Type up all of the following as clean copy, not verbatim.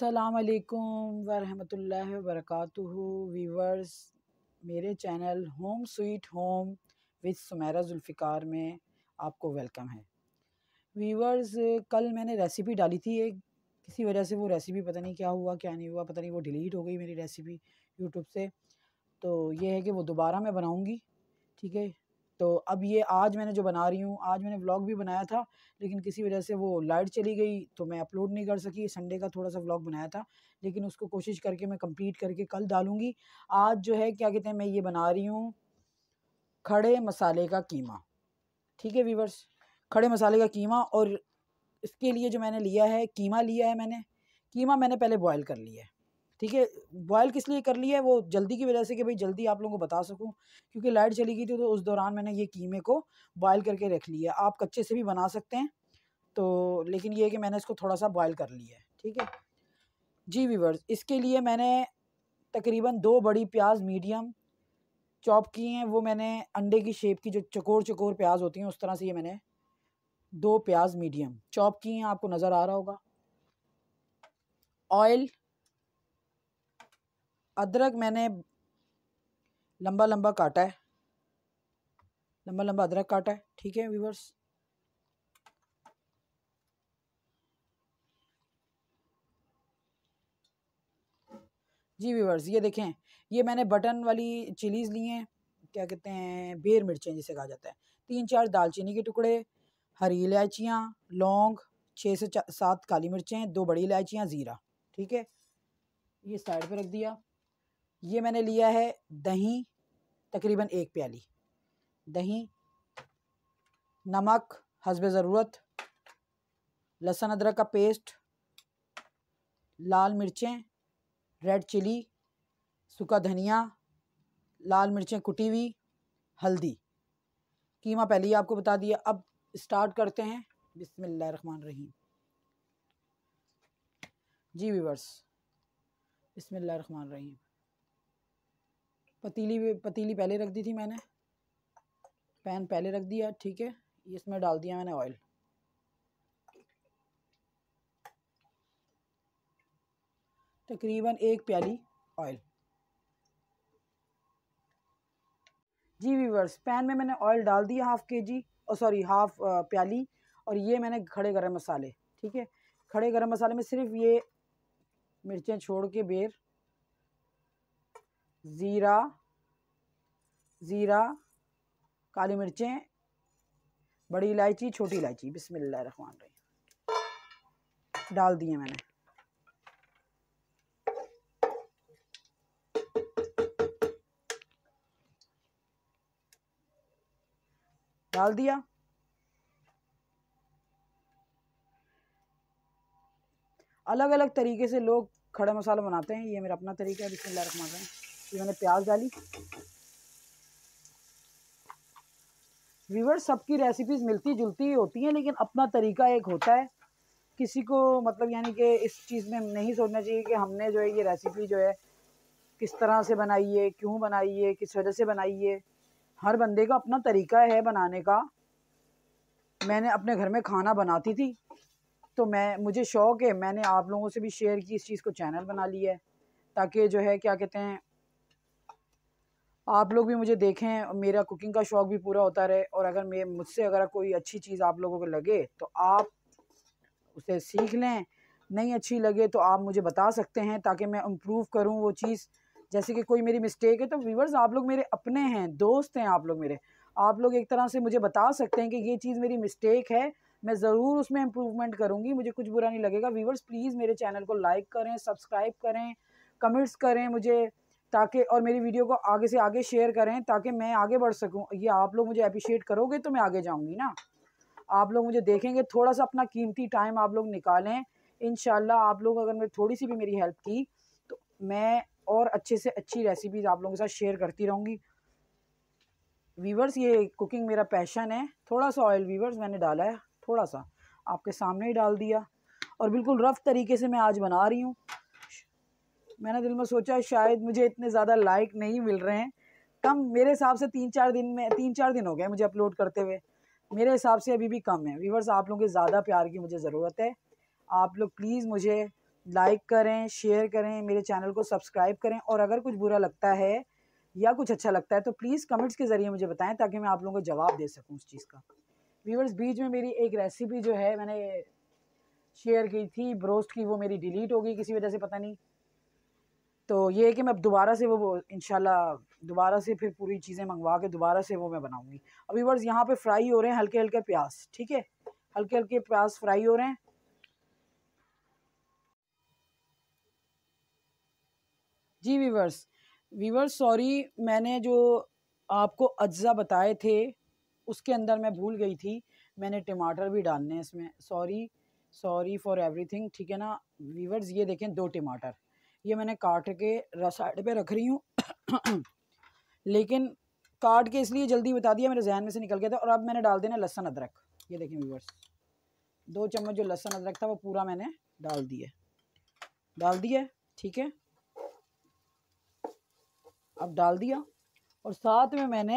अस्सलामुअलैकुम वरहमतुल्लाहि वबरकातुहू वीवर्स, मेरे channel home sweet home with Sumera Zulfikar में आपको वेलकम है। वीवर्स, कल मैंने रेसिपी डाली थी एक, किसी वजह से वो रेसिपी पता नहीं क्या हुआ क्या नहीं हुआ, पता नहीं वो डिलीट हो गई मेरी रेसिपी यूट्यूब से। तो ये है कि वो दोबारा मैं बनाऊँगी, ठीक है। तो अब ये आज मैंने जो बना रही हूँ, आज मैंने व्लॉग भी बनाया था लेकिन किसी वजह से वो लाइट चली गई तो मैं अपलोड नहीं कर सकी। संडे का थोड़ा सा व्लॉग बनाया था लेकिन उसको कोशिश करके मैं कंप्लीट करके कल डालूँगी। आज जो है क्या कहते हैं, मैं ये बना रही हूँ खड़े मसाले का कीमा, ठीक है वीवर्स। खड़े मसाले का कीमा, और इसके लिए जो मैंने लिया है कीमा लिया है कीमा मैंने पहले बॉयल कर लिया है, ठीक है। बॉयल किस लिए कर लिया है, वो जल्दी की वजह से कि भाई जल्दी आप लोगों को बता सकूं, क्योंकि लाइट चली गई थी तो उस दौरान मैंने ये कीमे को बॉयल करके रख लिया। आप कच्चे से भी बना सकते हैं, तो लेकिन ये है कि मैंने इसको थोड़ा सा बॉयल कर लिया है, ठीक है जी व्यूअर्स। इसके लिए मैंने तकरीबन 2 बड़ी प्याज मीडियम चॉप की हैं। वो मैंने अंडे की शेप की जो चकोर चकोर प्याज होती हैं उस तरह से ये मैंने 2 प्याज मीडियम चॉप की हैं, आपको नज़र आ रहा होगा। ऑयल, अदरक मैंने लंबा लंबा काटा है, लंबा लंबा अदरक काटा है, ठीक है व्यूअर्स। जी व्यूअर्स, ये देखें, ये मैंने बटन वाली चिलीज़ ली हैं, क्या कहते हैं, बेर मिर्चें जिसे कहा जाता है। 3-4 दालचीनी के टुकड़े, हरी इलायचियाँ, लौंग, 6 से 7 काली मिर्चें, 2 बड़ी इलायचियाँ, ज़ीरा, ठीक है। ये साइड पे रख दिया। ये मैंने लिया है दही, तकरीबन 1 प्याली दही, नमक हस्बे ज़रूरत, लहसुन अदरक का पेस्ट, लाल मिर्चें, रेड चिली, सूखा धनिया, लाल मिर्चें कुटी हुई, हल्दी। कीमा पहले ही आपको बता दिया। अब स्टार्ट करते हैं, बिस्मिल्लाहिर्रहमानिर्रहीम। जी व्यूअर्स, बिस्मिल्लाहिर्रहमानिर्रहीम। पतीली पहले रख दी थी मैंने, पैन पहले रख दिया, ठीक है। इसमें डाल दिया मैंने ऑयल, तकरीबन 1 प्याली ऑयल। जी व्यूअर्स, पैन में मैंने ऑयल डाल दिया हाफ प्याली। और ये मैंने खड़े गरम मसाले, ठीक है। खड़े गरम मसाले में सिर्फ ये मिर्चें छोड़ के बेर, ज़ीरा, काली मिर्चें, बड़ी इलायची, छोटी इलायची, बिस्मिल्लाहिर्रहमानिर्रहीम डाल दिए मैंने। डाल दिया। अलग अलग तरीके से लोग खड़ा मसाला बनाते हैं, ये मेरा अपना तरीका है। बिस्मिल्लाहिर्रहमानिर्रहीम। ये मैंने प्याज डाली। व्यूअर्स, सबकी रेसिपीज़ मिलती जुलती ही होती हैं लेकिन अपना तरीका एक होता है। किसी को मतलब यानी कि इस चीज़ में नहीं सोचना चाहिए कि हमने जो है ये रेसिपी जो है किस तरह से बनाई है, क्यों बनाई है, किस वजह से बनाई है। हर बंदे का अपना तरीका है बनाने का। मैंने अपने घर में खाना बनाती थी तो मुझे शौक़ है, मैंने आप लोगों से भी शेयर की इस चीज़ को, चैनल बना लिया है ताकि जो है क्या कहते हैं आप लोग भी मुझे देखें और मेरा कुकिंग का शौक़ भी पूरा होता रहे। और अगर मुझसे अगर कोई अच्छी चीज़ आप लोगों को लगे तो आप उसे सीख लें, नहीं अच्छी लगे तो आप मुझे बता सकते हैं ताकि मैं इम्प्रूव करूं वो चीज़। जैसे कि कोई मेरी मिस्टेक है तो व्यूअर्स, आप लोग मेरे अपने हैं, दोस्त हैं आप लोग मेरे। आप लोग एक तरह से मुझे बता सकते हैं कि ये चीज़ मेरी मिस्टेक है, मैं ज़रूर उसमें इम्प्रूवमेंट करूँगी, मुझे कुछ बुरा नहीं लगेगा। व्यूअर्स, प्लीज़ मेरे चैनल को लाइक करें, सब्सक्राइब करें, कमेंट्स करें मुझे, ताकि और मेरी वीडियो को आगे से आगे शेयर करें ताकि मैं आगे बढ़ सकूँ। ये आप लोग मुझे अप्रिशिएट करोगे तो मैं आगे जाऊँगी ना। आप लोग मुझे देखेंगे, थोड़ा सा अपना कीमती टाइम आप लोग निकालें। इंशाल्लाह आप लोग अगर थोड़ी सी भी मेरी हेल्प की तो मैं और अच्छे से अच्छी रेसिपीज़ आप लोगों के साथ शेयर करती रहूँगी। वीवर्स, ये कुकिंग मेरा पैशन है। थोड़ा सा ऑयल वीवर्स मैंने डाला है, थोड़ा सा आपके सामने ही डाल दिया, और बिल्कुल रफ़ तरीके से मैं आज बना रही हूँ। मैंने दिल में सोचा शायद मुझे इतने ज़्यादा लाइक नहीं मिल रहे हैं, कम मेरे हिसाब से 3-4 दिन हो गए मुझे अपलोड करते हुए, मेरे हिसाब से अभी भी कम है। व्यूअर्स, आप लोगों के ज़्यादा प्यार की मुझे ज़रूरत है। आप लोग प्लीज़ मुझे लाइक करें, शेयर करें, मेरे चैनल को सब्सक्राइब करें, और अगर कुछ बुरा लगता है या कुछ अच्छा लगता है तो प्लीज़ कमेंट्स के ज़रिए मुझे बताएं ताकि मैं आप लोगों को जवाब दे सकूं उस चीज़ का। व्यूअर्स, बीच में मेरी एक रेसिपी जो है मैंने शेयर की थी ब्रोस्ट की, वो मेरी डिलीट हो गई किसी वजह से, पता नहीं। तो ये है कि मैं दोबारा से वो इंशाल्लाह दोबारा से फिर पूरी चीज़ें मंगवा के दोबारा से वो मैं बनाऊंगी। अब व्यूअर्स, यहाँ पे फ्राई हो रहे हैं हल्के हल्के प्याज, ठीक है, हल्के हल्के प्याज फ्राई हो रहे हैं। जी व्यूअर्स, व्यूअर्स सॉरी, मैंने जो आपको अज्जा बताए थे उसके अंदर मैं भूल गई थी, मैंने टमाटर भी डालने हैं इसमें। सॉरी, सॉरी फॉर एवरीथिंग, ठीक है ना व्यूअर्स। ये देखें 2 टमाटर, ये मैंने काट के साइड पे रख रही हूँ लेकिन काट के इसलिए जल्दी बता दिया, मेरे जहन में से निकल गया था। और अब मैंने डाल देना लहसुन अदरक, ये देखें व्यूअर्स, 2 चम्मच जो लहसुन अदरक था वो पूरा मैंने डाल दिया, ठीक है। अब डाल दिया, और साथ में मैंने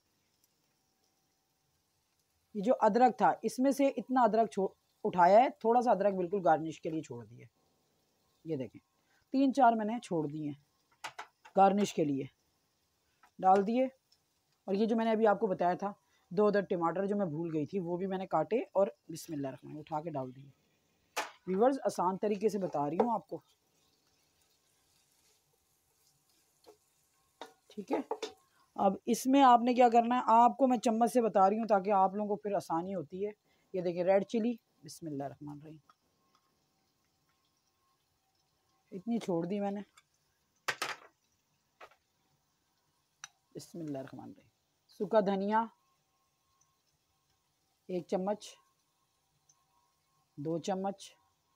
ये जो अदरक था इसमें से इतना अदरक उठाया है, थोड़ा सा अदरक बिल्कुल गार्निश के लिए छोड़ दिए, ये देखें 3-4 मैंने छोड़ दिए गार्निश के लिए, डाल दिए। और ये जो मैंने अभी आपको बताया था 2 अदर टमाटर जो मैं भूल गई थी वो भी मैंने काटे और बिस्मिल्लाह रहमान उठा के डाल दिए। व्यूअर्स, आसान तरीके से बता रही हूँ आपको, ठीक है। अब इसमें आपने क्या करना है, आपको मैं चम्मच से बता रही हूँ ताकि आप लोगों को फिर आसानी होती है। ये देखिए रेड चिली, बिस्मिल्लाह रहमान रहीम, इतनी छोड़ दी मैंने, बिस्मिल्लाह रहमान रहीम। सूखा धनिया 1 चम्मच, 2 चम्मच,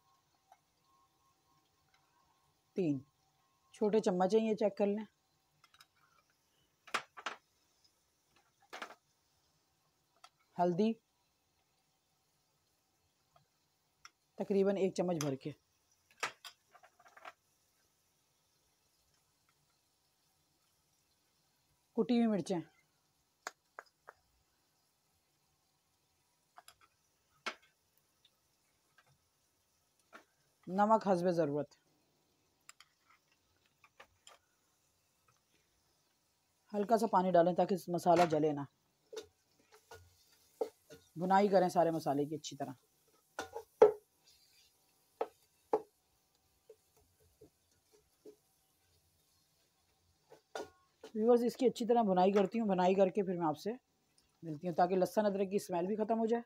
3 छोटे चम्मच हैं, ये चेक कर लें। हल्दी तकरीबन 1 चम्मच भर के, कुटी हुई मिर्चें, नमक हस्बे ज़रूरत, हल्का सा पानी डालें ताकि मसाला जले ना, भुनाई करें सारे मसाले की अच्छी तरह। व्यूअर्स, इसकी अच्छी तरह भुनाई करती हूँ, भुनाई करके फिर मैं आपसे मिलती हूँ ताकि लहसुन अदरक की स्मेल भी ख़त्म हो जाए।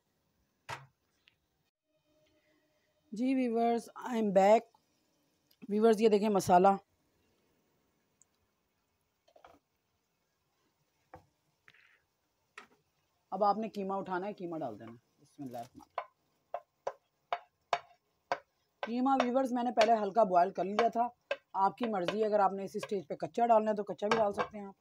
जी viewers, I am back. Viewers, ये देखें मसाला, अब आपने कीमा उठाना है, कीमा डाल देना, बिस्मिल्लाह। कीमा व्यूअर्स मैंने पहले हल्का बॉयल कर लिया था, आपकी मर्ज़ी, अगर आपने इसी स्टेज पे कच्चा डालना है तो कच्चा भी डाल सकते हैं आप।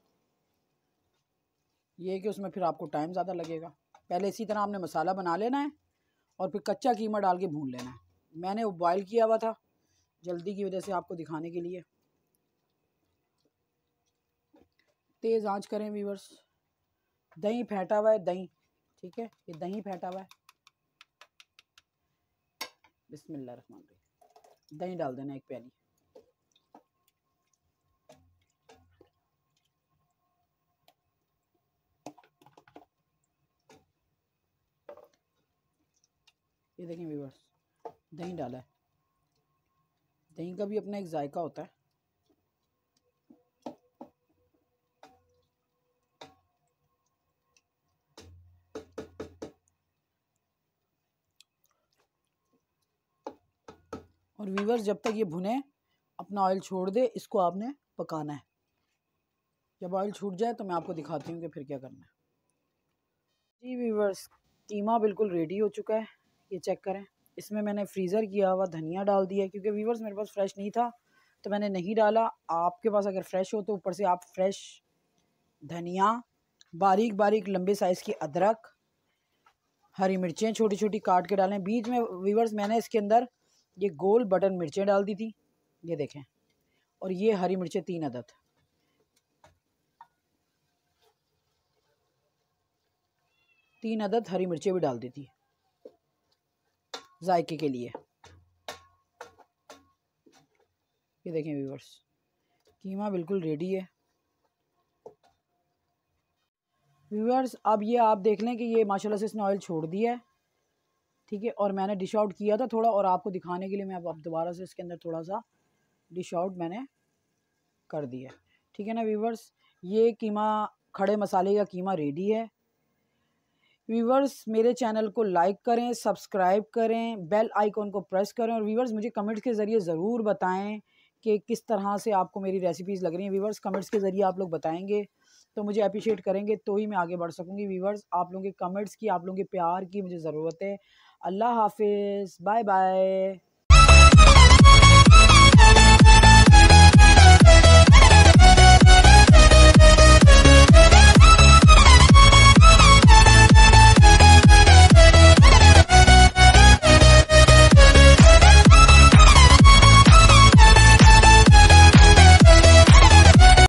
ये है कि उसमें फिर आपको टाइम ज़्यादा लगेगा। पहले इसी तरह आपने मसाला बना लेना है और फिर कच्चा कीमा डाल के भून लेना है। मैंने वो बॉयल किया हुआ था जल्दी की वजह से आपको दिखाने के लिए। तेज़ आंच करें व्यूअर्स। दही फेंटा हुआ है, दही, ठीक है, ये दही फेंटा हुआ है, बिस्मिल्लाह रहमान रहीम। दही डाल देना 1 प्याली। ये देखें व्यूअर्स, दही डाला है, दही का भी अपना एक जायका होता है। और व्यूअर्स, जब तक ये भुने अपना ऑयल छोड़ दे, इसको आपने पकाना है। जब ऑयल छूट जाए तो मैं आपको दिखाती हूँ कि फिर क्या करना है। जी व्यूअर्स, कीमा बिल्कुल रेडी हो चुका है, ये चेक करें। इसमें मैंने फ्रीज़र किया हुआ धनिया डाल दिया है क्योंकि व्यूअर्स मेरे पास फ्रेश नहीं था तो मैंने नहीं डाला। आपके पास अगर फ्रेश हो तो ऊपर से आप फ्रेश धनिया, बारीक बारीक लंबे साइज़ की अदरक, हरी मिर्चें छोटी छोटी काट के डालें। बीच में व्यूअर्स मैंने इसके अंदर ये गोल बटन मिर्चें डाल दी थी, ये देखें, और ये हरी मिर्चें 3 अदद, 3 अदद हरी मिर्चें भी डाल दी थी जायके के लिए। ये देखें व्यूअर्स, कीमा बिल्कुल रेडी है व्यूअर्स। अब ये आप देख लें कि ये माशाल्लाह से इसने ऑयल छोड़ दिया है, ठीक है। और मैंने डिश आउट किया था थोड़ा, और आपको दिखाने के लिए मैं अब दोबारा से इसके अंदर थोड़ा सा डिश आउट मैंने कर दिया, ठीक है ना व्यूअर्स। ये कीमा, खड़े मसाले का कीमा रेडी है व्यूवर्स। मेरे चैनल को लाइक करें, सब्सक्राइब करें, बेल आइकॉन को प्रेस करें, और व्यूवर्स मुझे कमेंट्स के ज़रिए ज़रूर बताएं कि किस तरह से आपको मेरी रेसिपीज़ लग रही हैं। व्यूवर्स कमेंट्स के ज़रिए आप लोग बताएंगे तो मुझे अप्रिशिएट करेंगे, तो ही मैं आगे बढ़ सकूँगी। व्यूवर्स आप लोगों के कमेंट्स की, आप लोगों के प्यार की मुझे ज़रूरत है। अल्लाह हाफिज़, बाय बाय।